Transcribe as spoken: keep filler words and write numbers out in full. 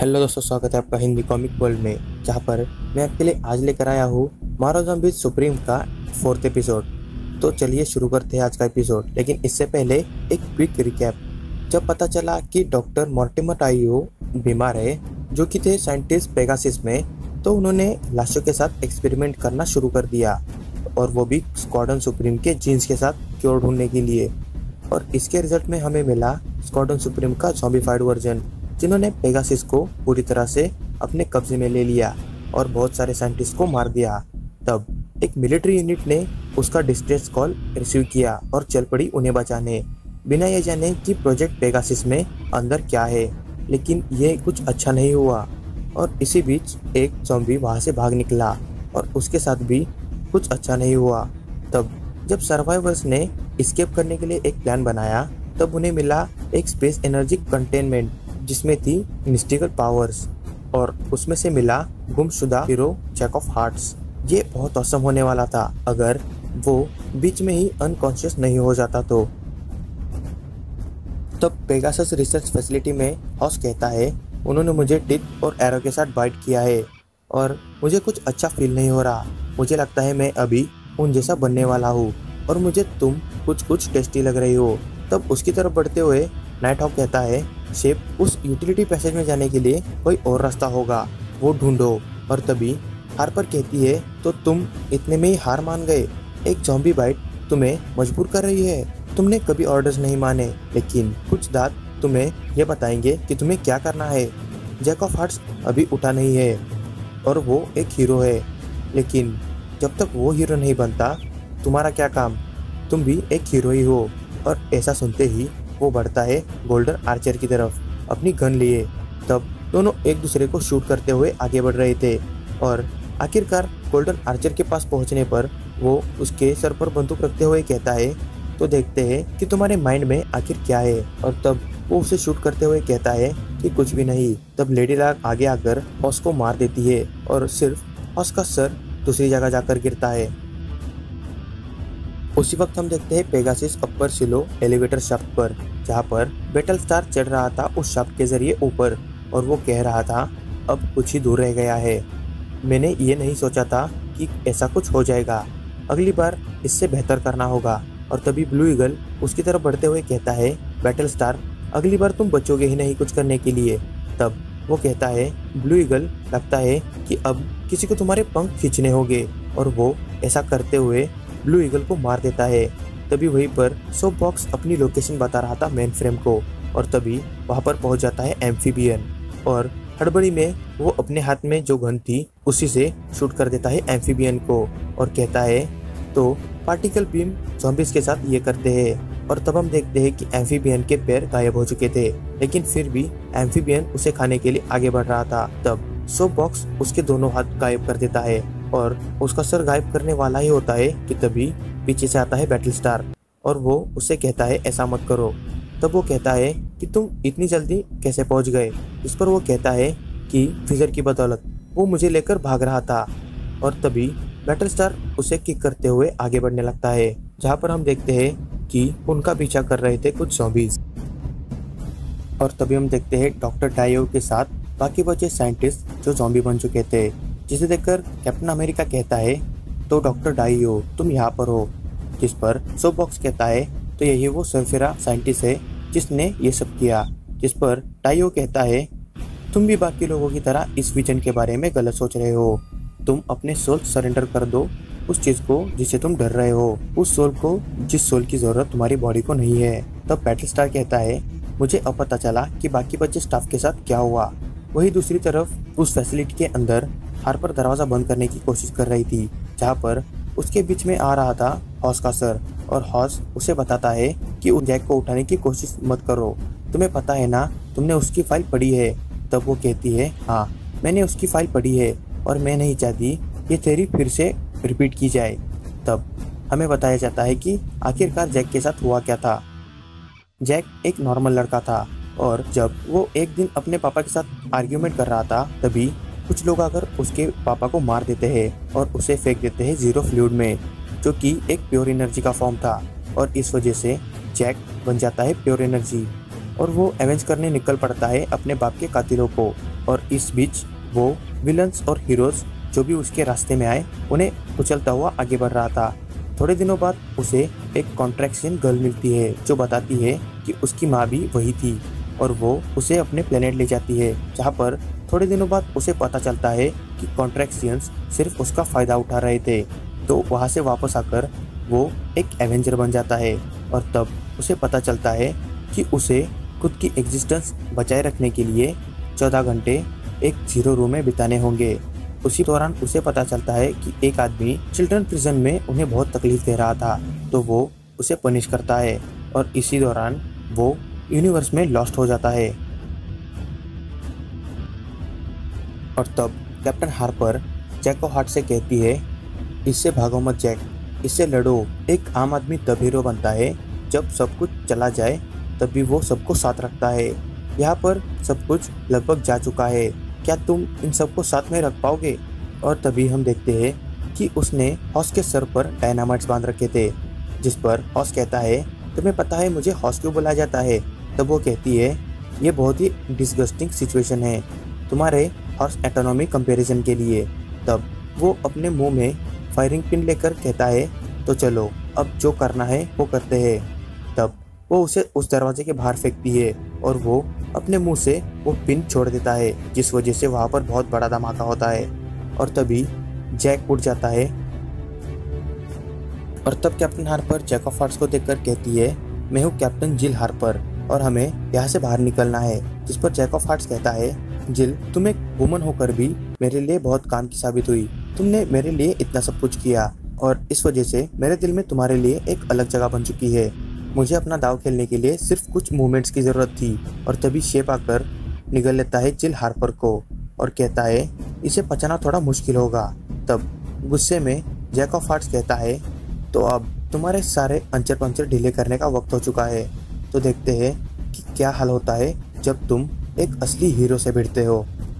Hello दोस्तों, स्वागत है आपका हिंदी कॉमिक वर्ल्ड में, जहां पर मैं आपके लिए आज लेकर आया हूँ मारो ज़ॉम्बीज़ सुप्रीम का फोर्थ एपिसोड। तो चलिए शुरू करते हैं आज का एपिसोड, लेकिन इससे पहले एक क्विक रिकैप। जब पता चला कि डॉक्टर मॉर्टिमर टाइयो बीमार है, जो कि थे साइंटिस्ट पेगासिस में, तो उन्होंने लाशों के साथ एक्सपेरिमेंट करना शुरू कर दिया, और वो भी स्क्वाड्रन सुप्रीम के जीन्स के साथ क्योर ढूंढने के लिए। और इसके रिजल्ट में हमें मिला स्क्वाड्रन सुप्रीम का ज़ॉम्बीफाइड वर्जन, जिन्होंने पेगासिस को पूरी तरह से अपने कब्जे में ले लिया और बहुत सारे साइंटिस्ट को मार दिया। तब एक मिलिट्री यूनिट ने उसका डिस्ट्रेस कॉल रिसीव किया और चल पड़ी उन्हें बचाने, बिना ये जाने कि प्रोजेक्ट पेगासिस में अंदर क्या है। लेकिन ये कुछ अच्छा नहीं हुआ, और इसी बीच एक ज़ॉम्बी वहाँ से भाग निकला और उसके साथ भी कुछ अच्छा नहीं हुआ। तब जब सर्वाइवर्स ने एस्केप करने के लिए एक प्लान बनाया, तब उन्हें मिला एक स्पेस एनर्जी कंटेनमेंट, जिसमें थी मिस्टिकल पावर्स, और उसमें से मिला गुमशुदा हीरो जैक ऑफ हार्ट्स। ये बहुत औसम होने वाला था अगर वो बीच में ही अनकॉन्शियस नहीं हो जाता तो। तब पेगासस रिसर्च फैसिलिटी में हॉस कहता है, उन्होंने मुझे टिप और एरो के साथ बाइट किया है और मुझे कुछ अच्छा फील नहीं हो रहा। मुझे लगता है मैं अभी उन जैसा बनने वाला हूँ और मुझे तुम कुछ कुछ टेस्टी लग रही हो। तब उसकी तरफ बढ़ते हुए नाइट हॉक कहता है, शेप, उस यूटिलिटी पैसेज में जाने के लिए कोई और रास्ता होगा, वो ढूंढो। और तभी हार्पर कहती है, तो तुम इतने में ही हार मान गए? एक ज़ॉम्बी बाइट तुम्हें मजबूर कर रही है। तुमने कभी ऑर्डर्स नहीं माने, लेकिन कुछ दांत तुम्हें ये बताएंगे कि तुम्हें क्या करना है। जैक ऑफ हार्ट्स अभी उठा नहीं है और वो एक हीरो है, लेकिन जब तक वो हीरो नहीं बनता, तुम्हारा क्या काम? तुम भी एक हीरो ही हो। और ऐसा सुनते ही वो बढ़ता है गोल्डन आर्चर की तरफ अपनी गन लिए। तब दोनों एक दूसरे को शूट करते हुए आगे बढ़ रहे थे, और आखिरकार गोल्डन आर्चर के पास पहुंचने पर वो उसके सर पर बंदूक रखते हुए कहता है, तो देखते हैं कि तुम्हारे माइंड में आखिर क्या है। और तब वो उसे शूट करते हुए कहता है कि कुछ भी नहीं। तब लेडी लाक आगे आकर हॉस को मार देती है और सिर्फ हॉस का सर दूसरी जगह जाकर गिरता है। उसी वक्त हम देखते हैं Pegasus upper silo elevator shaft पर, जहां पर बैटल स्टार चढ़ रहा था उस शाफ्ट के जरिए ऊपर, और वो कह रहा था, अब कुछ ही दूर रह गया है। मैंने ये नहीं सोचा था कि ऐसा कुछ हो जाएगा, अगली बार इससे बेहतर करना होगा। और तभी ब्लू ईगल उसकी तरफ बढ़ते हुए कहता है, बैटल स्टार, अगली बार तुम बचोगे ही नहीं कुछ करने के लिए। तब वो कहता है, ब्लू ईगल, लगता है कि अब किसी को तुम्हारे पंख खींचने होंगे। और वो ऐसा करते हुए ब्लू ईगल को मार देता है। तभी वहीं पर सोप बॉक्स अपनी लोकेशन बता रहा था मेन फ्रेम को, और तभी वहां पर पहुंच जाता है एम्फीबियन, और हड़बड़ी में वो अपने हाथ में जो गन थी उसी से शूट कर देता है एम्फीबियन को, और कहता है, तो पार्टिकल बीम ज़ॉम्बीज़ के साथ ये करते हैं। और तब हम देखते हैं कि एम्फीबियन के पैर गायब हो चुके थे, लेकिन फिर भी एम्फीबियन उसे खाने के लिए आगे बढ़ रहा था। तब सोप बॉक्स उसके दोनों हाथ गायब कर देता है और उसका सर गायब करने वाला ही होता है कि तभी पीछे से आता है बैटल स्टार, और वो उससे कहता है, ऐसा मत करो। तब वो कहता है कि तुम इतनी जल्दी कैसे पहुंच गए? इस पर वो कहता है कि फिजर की बदौलत वो मुझे लेकर भाग रहा था। और तभी बैटल स्टार उसे किक करते हुए आगे बढ़ने लगता है, जहाँ पर हम देखते हैं कि उनका पीछा कर रहे थे कुछ ज़ॉम्बीज़। और तभी हम देखते हैं डॉक्टर टाइयो के साथ बाकी बचे साइंटिस्ट जो ज़ॉम्बी बन चुके थे, जिसे देखकर कैप्टन अमेरिका कहता है, तो डॉक्टर डाइयो, तुम यहाँ पर हो। जिस पर सोप बॉक्स कहता है, तो यही वो सरफिरा साइंटिस्ट है जिसने ये सब किया। जिस पर डाइयो कहता है, तुम भी बाकी लोगों की तरह इस विजन के बारे में गलत सोच रहे हो। तुम अपने सोल सरेंडर कर दो उस चीज़ को जिससे तुम डर रहे हो, उस सोल को जिस सोल की ज़रूरत तुम्हारी बॉडी को नहीं है। तब बैटल स्टार कहता है, मुझे अब पता चला कि बाकी बचे स्टाफ के साथ क्या हुआ। वही दूसरी तरफ उस फैसिलिटी के अंदर हार्पर दरवाज़ा बंद करने की कोशिश कर रही थी, जहाँ पर उसके बीच में आ रहा था हॉस का सर, और हॉस उसे बताता है कि उस जैक को उठाने की कोशिश मत करो, तुम्हें पता है ना, तुमने उसकी फाइल पढ़ी है। तब वो कहती है, हाँ, मैंने उसकी फाइल पढ़ी है और मैं नहीं चाहती ये थ्योरी फिर से रिपीट की जाए। तब हमें बताया जाता है कि आखिरकार जैक के साथ हुआ क्या था। जैक एक नॉर्मल लड़का था, और जब वो एक दिन अपने पापा के साथ आर्ग्यूमेंट कर रहा था, तभी कुछ लोग आकर उसके पापा को मार देते हैं और उसे फेंक देते हैं जीरो फ्लूइड में, जो कि एक प्योर एनर्जी का फॉर्म था। और इस वजह से जैक बन जाता है प्योर एनर्जी, और वो एवेंज करने निकल पड़ता है अपने बाप के कातिलों को। और इस बीच वो विलन्स और हीरोज जो भी उसके रास्ते में आए उन्हें कुचलता हुआ आगे बढ़ रहा था। थोड़े दिनों बाद उसे एक कॉन्ट्रैक्शन गर्ल मिलती है जो बताती है कि उसकी माँ भी वही थी और वो उसे अपने प्लेनेट ले जाती है, जहाँ पर थोड़े दिनों बाद उसे पता चलता है कि कॉन्ट्रैक्शियंस सिर्फ उसका फ़ायदा उठा रहे थे। तो वहाँ से वापस आकर वो एक एवेंजर बन जाता है और तब उसे पता चलता है कि उसे खुद की एग्जिस्टेंस बचाए रखने के लिए चौदह घंटे एक जीरो रूम में बिताने होंगे। उसी दौरान उसे पता चलता है कि एक आदमी चिल्ड्रन प्रिजन में उन्हें बहुत तकलीफ दे रहा था, तो वो उसे पनिश करता है और इसी दौरान वो यूनिवर्स में लॉस्ट हो जाता है। और तब कैप्टन हार्पर जैक हार्ट से कहती है, इससे भागो मत जैक, इससे लड़ो। एक आम आदमी तब हीरो बनता है जब सब कुछ चला जाए, तब भी वो सबको साथ रखता है। यहाँ पर सब कुछ लगभग जा चुका है, क्या तुम इन सबको साथ में रख पाओगे? और तभी हम देखते हैं कि उसने हॉस के सर पर डायनामाइट्स बांध रखे थे, जिस पर हॉस कहता है, तुम्हें पता है मुझे हॉस क्यों बुलाया जाता है? तब वो कहती है, ये बहुत ही डिस्गस्टिंग सिचुएशन है तुम्हारे हॉर्स एटोनॉमी कंपैरिजन के लिए। तब वो अपने मुंह में फायरिंग पिन लेकर कहता है, तो चलो अब जो करना है वो करते हैं। तब वो उसे उस दरवाजे के बाहर फेंकती है और वो अपने मुंह से वो पिन छोड़ देता है, जिस वजह से वहाँ पर बहुत बड़ा धमाका होता है। और तभी जैक उठ जाता है और तब captain Harper Jack of hearts को देखकर कहती है, मैं हूँ कैप्टन जिल हार्पर और हमें यहाँ से बाहर निकलना है। जिस पर जैक ऑफ हार्ट्स कहता है, जिल तुम एक वुमन होकर भी मेरे लिए बहुत काम की साबित हुई, तुमने मेरे लिए इतना सब कुछ किया और इस वजह से मेरे दिल में तुम्हारे लिए एक अलग जगह बन चुकी है। मुझे अपना दाव खेलने के लिए सिर्फ कुछ मूवमेंट्स की ज़रूरत थी। और तभी शेप आकर निगल लेता है जिल हार्पर को और कहता है, इसे पचाना थोड़ा मुश्किल होगा। तब गुस्से में जैक ऑफ हार्ट्स कहता है, तो अब तुम्हारे सारे अंचर पंचर ढीले करने का वक्त हो चुका है। तो देखते हैं कि क्या हाल होता है जब तुम एक असली हीरो से भिड़ते हो।